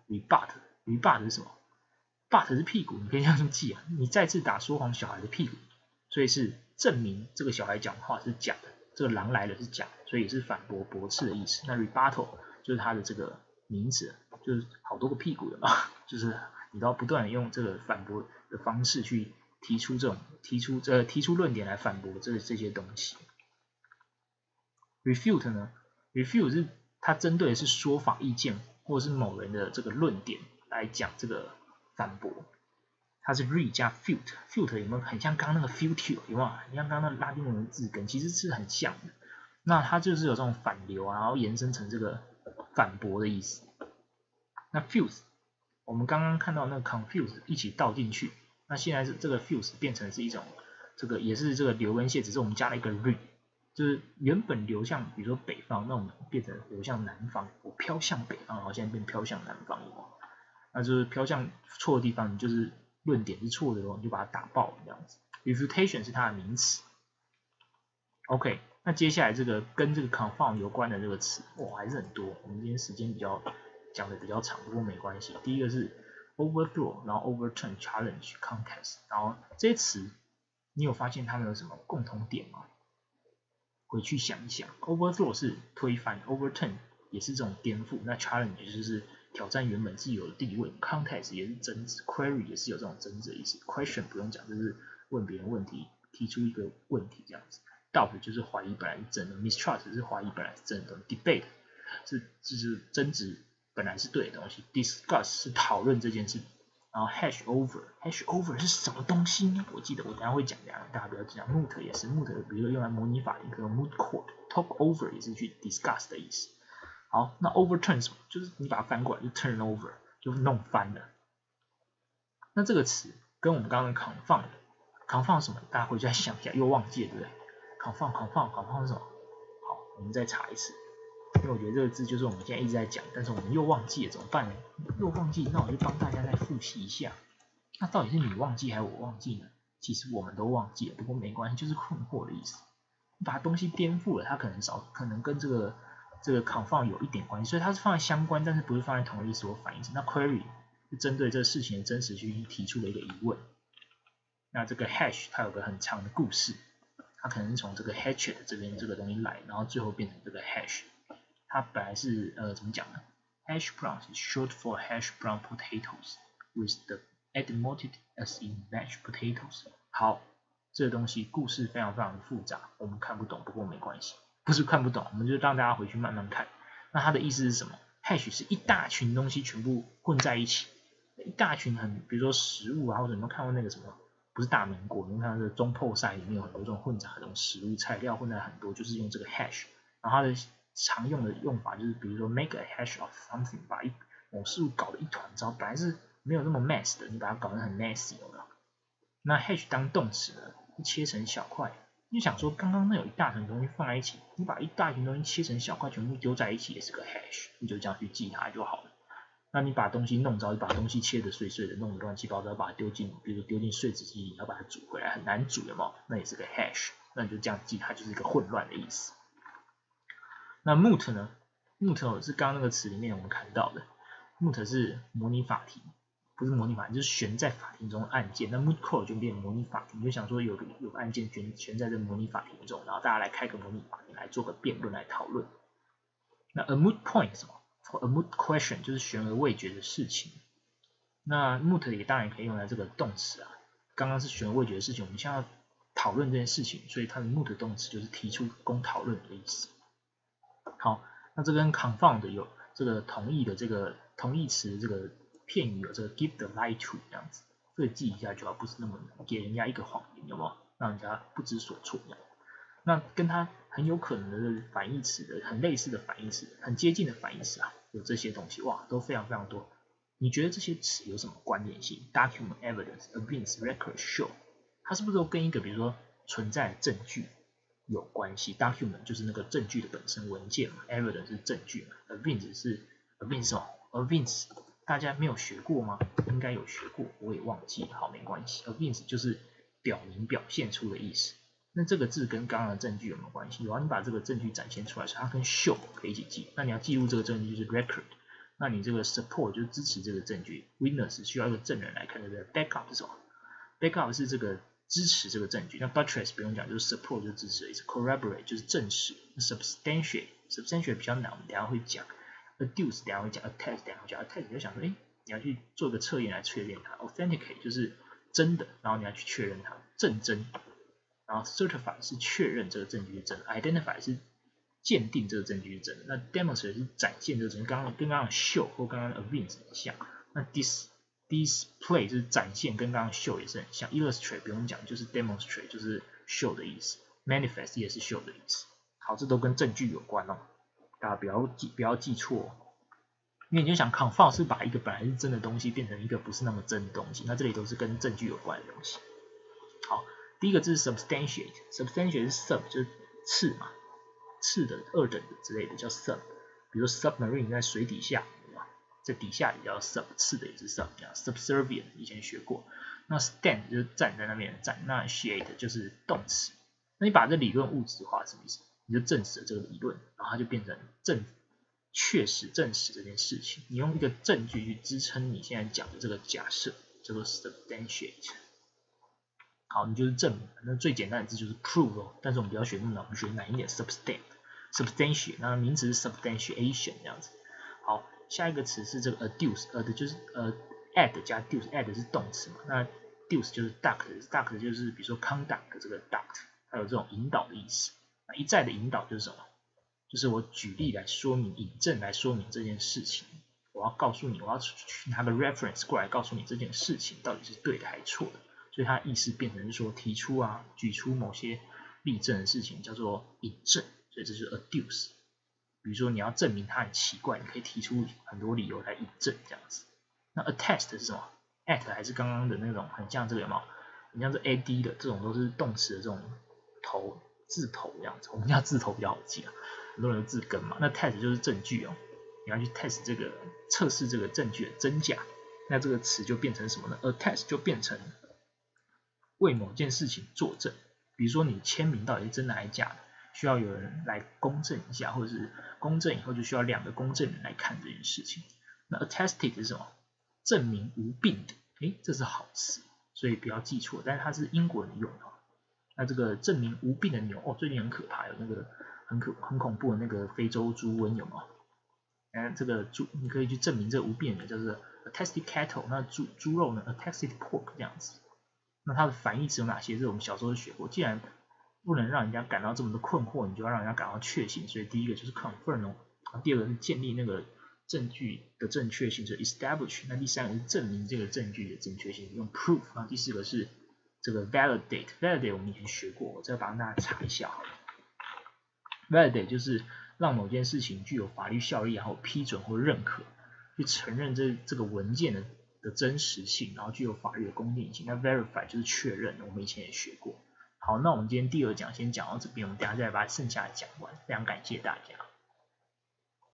？rebut 是什么 ？but 是屁股，你可以这样记啊。你再次打说谎小孩的屁股，所以是证明这个小孩讲话是假的，这个狼来了是假的，所以也是反驳驳斥的意思。那 rebuttal 就是它的这个名词，就是好多个屁股的嘛，就是你要不断的用这个反驳的方式去提出论点来反驳这些东西。refute 呢 ？refute 是它针对的是说法、意见或者是某人的这个论点来讲这个反驳，它是 re 加 fute 有没有很像刚刚那个 futile 有没有？你看刚刚那拉丁文的字根其实是很像的，那它就是有这种反流啊，然后延伸成这个反驳的意思。那 fuse 我们刚刚看到那个 confuse 一起倒进去，那现在是这个 fuse 变成是一种这个也是这个流跟线，只是我们加了一个 re。就是原本流向，比如说北方，那我们变成流向南方，我飘向北方，然后现在变飘向南方了。那就是飘向错的地方，你就是论点是错的，你就把它打爆这样子。refutation 是它的名词。OK， 那接下来这个跟这个 confound 有关的这个词，哇，还是很多。我们今天时间讲的比较长，不过没关系。第一个是 overthrow， 然后 overturn、challenge、contest， 然后这些词你有发现它们有什么共同点吗？回去想一想 ，overthrow 是推翻 ，overturn 也是这种颠覆，那 challenge 就是挑战原本既有的地位 ，contest 也是争执 ，query 也是有这种争执的意思 ，question 不用讲，就是问别人问题，提出一个问题这样子 ，doubt 就是怀疑本来是真的 ，mistrust 是怀疑本来是真的 ，debate 就是争执本来是对的东西 ，discuss 是讨论这件事。然后 hash over 是什么东西呢？我记得我等一下会讲，大家不要讲。moot 也是 moot， 比如说用来模拟法庭，可能 moot court。talk over 也是去 discuss 的意思。好，那 overturn 什么？就是你把它翻过来就 turn over， 就弄翻了。那这个词跟我们刚刚的 confound 什么？大家回去再想一下，又忘记了对不对？confound 是什么？好， 我们再查一次，因为我觉得这个字就是我们现在一直在讲，但是我们又忘记了怎么办呢？又忘记，那我就帮大家再复习一下。那到底是你忘记还是我忘记呢？其实我们都忘记了，不过没关系，就是困惑的意思。你把东西颠覆了，它可能跟这个 confound 有一点关系，所以它是放在相关，但是不是放在同一意思或反义词。那 query 是针对这个事情的真实去提出了一个疑问。那这个 hash 它有个很长的故事，它可能是从这个 hatchet 这边这个东西来，然后最后变成这个 hash。它本来是怎么讲呢 ？Hash browns is short for hash brown potatoes with the etymology as in mashed potatoes。好，这个东西故事非常的复杂，我们看不懂，不过没关系，不是看不懂，我们就让大家回去慢慢看。那它的意思是什么 ？Hash 是一大群东西全部混在一起，一大群比如说食物啊，或者你们看过那个什么？不是大民国，你们看这个中破赛里面有很多这种混杂的这种食物材料混在很多，就是用这个 hash。然后它的常用的用法就是，比如说 make a hash of something， 把某事物搞得一团糟，本来是没有那么 mess 的，你把它搞得很 messy， 有没有？那 hash 当动词呢，切成小块。你想说，刚刚那有一大群东西放在一起，你把一大群东西切成小块，全部丢在一起也是个 hash， 你就这样去记它就好了。那你把东西弄糟，你把东西切得碎碎的，弄得乱七八糟，把它丢进，比如说丢进碎纸机里，要把它煮回来，很难煮，有没有？那也是个 hash， 那你就这样记，它就是一个混乱的意思。那 moot 呢 ？moot 是刚刚那个词里面我们看到的 ，moot 是模拟法庭，不是模拟法庭，就是悬在法庭中的案件。那 moot court 就变模拟法庭，就想说有个案件悬在这模拟法庭中，然后大家来开个模拟法庭来做个辩论来讨论。那 a moot point 是什么？A moot question 就是悬而未决的事情。那 moot 也当然可以用来这个动词啊。刚刚是悬而未决的事情，我们现在要讨论这件事情，所以它的 moot 动词就是提出供讨论的意思。好，那这跟 confound 有这个同义的这个同义词这个片语有这个 give the lie to 这样子，这个记一下就好，不是那么给人家一个谎言，有没有？让人家不知所措这样。那跟它很有可能的反义词的很类似的反义词，很接近的反义词啊，有这些东西哇，都非常多。你觉得这些词有什么关联性 ？Document, evidence, evidence, record, show， 它是不是都跟一个比如说存在的证据有关系 ？Document 就是那个证据的本身文件嘛 ，evidence 是证据嘛 ，evidence 是 evidence 什么 ？evidence 大家没有学过吗？应该有学过，我也忘记了，好没关系。evidence 就是表明表现出的意思。那这个字跟刚刚的证据有没有关系？有啊，你把这个证据展现出来，所以它跟 show 可以一起记。那你要记录这个证据就是 record， 那你这个 support 就是支持这个证据 ，witness 需要一个证人来看，对不对 ？backup 是什么 ？backup 是这个支持这个证据。那 buttress 不用讲，就是 support 就是支持的意思 ，corroborate 就是证实 ，substantiate 比较难，我们等一下会讲 ，adduce 等一下会讲 ，attest 等一下会讲 ，attest 你就想说，你要去做个测验来确认它 ，authenticate 就是真的，然后你要去确认它，证真。然后 certify 是确认这个证据是真的 ，identify 是鉴定这个证据是真的，那 demonstrate 是展现这个证据，跟刚刚的 show 或刚刚的 evince 很像。那 display 就是展现，跟刚刚 show 也是很像。illustrate 不用讲，就是 demonstrate 就是 show 的意思 ，manifest 也是 show 的意思。好，这都跟证据有关哦，大家不要记错。因为你就想 confound 是把一个本来是真的东西变成一个不是那么真的东西，那这里都是跟证据有关的东西。好。第一个字是 substantiate 是 sub 就是次嘛，次的二等的之类的叫 sub， 比如说 submarine 在水底下，在底下也叫 sub， 次的也是 sub， 这样 subservient 以前学过。那 stand 就是站在那边的站，那 shiate 就是动词。那你把这理论物质化什么意思？你就证实了这个理论，然后它就变成确实证实这件事情。你用一个证据去支撑你现在讲的这个假设，叫做 substantiate。好，你就是证明，那最简单的字就是 prove 哦，但是我们不要学那么难，我们学难一点 substantiate， 那名词是 substantiation 这样子。好，下一个词是这个 adduce， 就是add 加 duce，add 是动词嘛，那 duce 就是 duct 就是比如说 conduct 这个 duct， 还有这种引导的意思。那一再的引导就是什么？就是我举例来说明，引证来说明这件事情。我要告诉你，我要去拿个 reference 过来告诉你这件事情到底是对的还是错的。所以它的意思变成是说提出啊，举出某些例证的事情叫做引证，所以这是 adduce。比如说你要证明它很奇怪，你可以提出很多理由来引证这样子。那 attest 是什么 ？at 还是刚刚的那种很像这个有没有？很像是 ad 的这种都是动词的这种字头这样子，我们叫字头比较好记啊。 很多人的字根嘛。那 test 就是证据哦，你要去 test 这个测试这个证据的真假。那这个词就变成什么呢 ？attest 就变成为某件事情作证。比如说你签名到底是真的还是假的，需要有人来公证一下，或者是公证以后就需要2个公证人来看这件事情。那 attested 是什么？证明无病的，这是好词，所以不要记错，但是它是英国人用的。那这个证明无病的牛，最近很可怕，有那个很恐怖的那个非洲猪瘟有没有？这个猪你可以去证明这无病的牛，叫做 attested cattle。那猪肉呢 attested pork 这样子。那它的反义词有哪些？这我们小时候学过。既然不能让人家感到这么的困惑，你就要让人家感到确信。所以第一个就是 confirm 哦，第二个是建立那个证据的正确性，就是 establish。那第三个是证明这个证据的正确性，用 proof。然后第四个是这个 validate。validate 我们以前学过，我再帮大家查一下好了。validate 就是让某件事情具有法律效力，然后批准或认可，去承认这个文件的真实性，然后具有法律的公定性。那 verify 就是确认，我们以前也学过。好，那我们今天第2讲先讲到这边，我们等一下再把剩下的讲完。非常感谢大家。